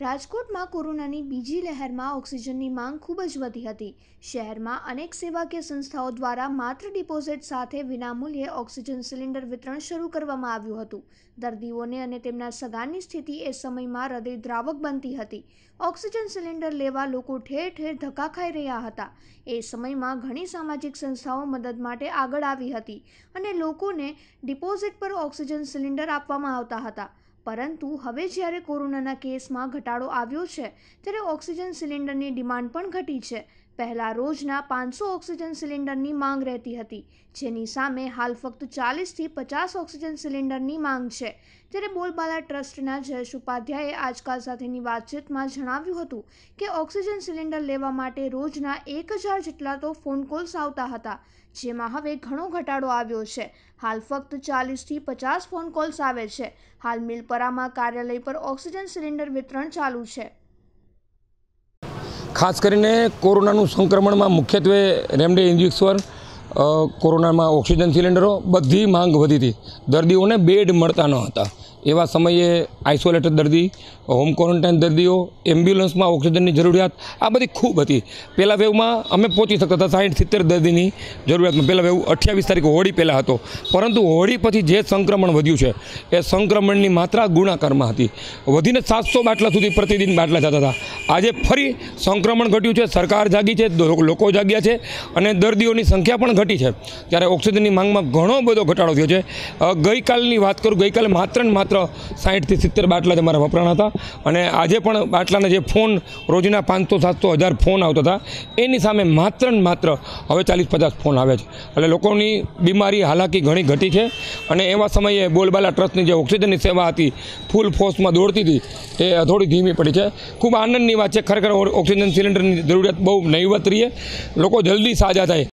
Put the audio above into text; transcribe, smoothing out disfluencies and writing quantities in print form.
રાજકોટમાં કોરોનાની બીજી લહેરમાં ઓક્સિજનની માંગ ખૂબ જ વધી હતી। શહેરમાં અનેક સેવાકીય સંસ્થાઓ દ્વારા માત્ર ડિપોઝિટ સાથે વિનામૂલ્યે ઓક્સિજન સિલિન્ડર વિતરણ શરૂ કરવામાં આવ્યું હતું। દર્દીઓને અને તેમના સગાની સ્થિતિ એ સમયમાં હૃદયદ્રાવક બનતી હતી। ઓક્સિજન સિલિન્ડર લેવા લોકો ઠેર ઠેર ધક્કા ખાઈ રહ્યા હતા। એ સમયમાં ઘણી સામાજિક સંસ્થાઓ મદદ માટે આગળ આવી હતી અને લોકોને ડિપોઝિટ પર ઓક્સિજન સિલિન્ડર આપવામાં આવતા હતા। પરંતુ હવે જ્યારે કોરોનાના કેસમાં ઘટાડો આવ્યો છે ત્યારે ઓક્સિજન સિલિન્ડરની ડિમાન્ડ પણ ઘટી છે। પહેલા રોજના 500 ઓક્સિજન સિલિન્ડરની માંગ રહેતી હતી, જેની સામે હાલ ફક્ત 40 થી 50 ઓક્સિજન સિલિન્ડરની માંગ છે। ત્યારે બોલબાલા ટ્રસ્ટના જયેશ ઉપાધ્યાયે આજકાલ સાથેની વાતચીતમાં જણાવ્યું હતું કે ઓક્સિજન સિલિન્ડર લેવા માટે રોજના 1000 જેટલા તો ફોન કોલ્સ આવતા હતા, જેમાં હવે ઘણો ઘટાડો આવ્યો છે। હાલ ફક્ત 40 થી 50 ફોન કોલ્સ આવે છે। હાલ મિલપરામાં કાર્યાલય પર ઓક્સિજન સિલિન્ડર વિતરણ ચાલુ છે। ખાસ કરીને કોરોનાનું સંક્રમણમાં મુખ્યત્વે રેમડે ઇન્જેક્શન, કોરોનામાં ઓક્સિજન સિલિન્ડરો બધી માંગ વધી હતી। દર્દીઓને બેડ મળતા ન હતા। એવા સમયે આઇસોલેટેડ દર્દી, હોમ ક્વોરન્ટાઇન દર્દીઓ, એમ્બ્યુલન્સમાં ઓક્સિજનની જરૂરિયાત આ બધી ખૂબ હતી। પહેલા વેવમાં અમે પહોંચી શકતા હતા 60-70 દર્દીની જરૂરિયાતમાં। પહેલા વેવ 28 તારીખે હોળી પહેલાં હતો, પરંતુ હોળી પછી જે સંક્રમણ વધ્યું છે એ સંક્રમણની માત્રા ગુણાકારમાં હતી। વધીને 700 બાટલા સુધી પ્રતિદિન બાટલા જતા હતા। આજે ફરી સંક્રમણ ઘટ્યું છે, સરકાર જાગી છે, લોકો જાગ્યા છે અને દર્દીઓની સંખ્યા પણ ઘટી છે। ત્યારે ઓક્સિજનની માંગમાં ઘણો બધો ઘટાડો થયો છે। ગઈકાલની વાત કરું, ગઈકાલે માત્ર ને માત્ર 60 થી 70 બાટલા જ અમારા વપરાણા હતા અને આજે પણ બાટલાના જે ફોન રોજના 500, 700, 1000 ફોન આવતા હતા, એની સામે માત્ર ને માત્ર હવે 40-50 ફોન આવે છે। એટલે લોકોની બીમારી હાલાકી ઘણી ઘટી છે અને એવા સમયે બોલબાલા ટ્રસ્ટની જે ઓક્સિજનની સેવા હતી ફૂલ ફોર્સમાં દોડતી હતી, એ થોડી ધીમી પડી છે। ખૂબ આનંદની વાત છે, ખરેખર ઓક્સિજન સિલિન્ડરની જરૂરિયાત બહુ નહીવત રહી, લોકો જલ્દી સાજા થાય।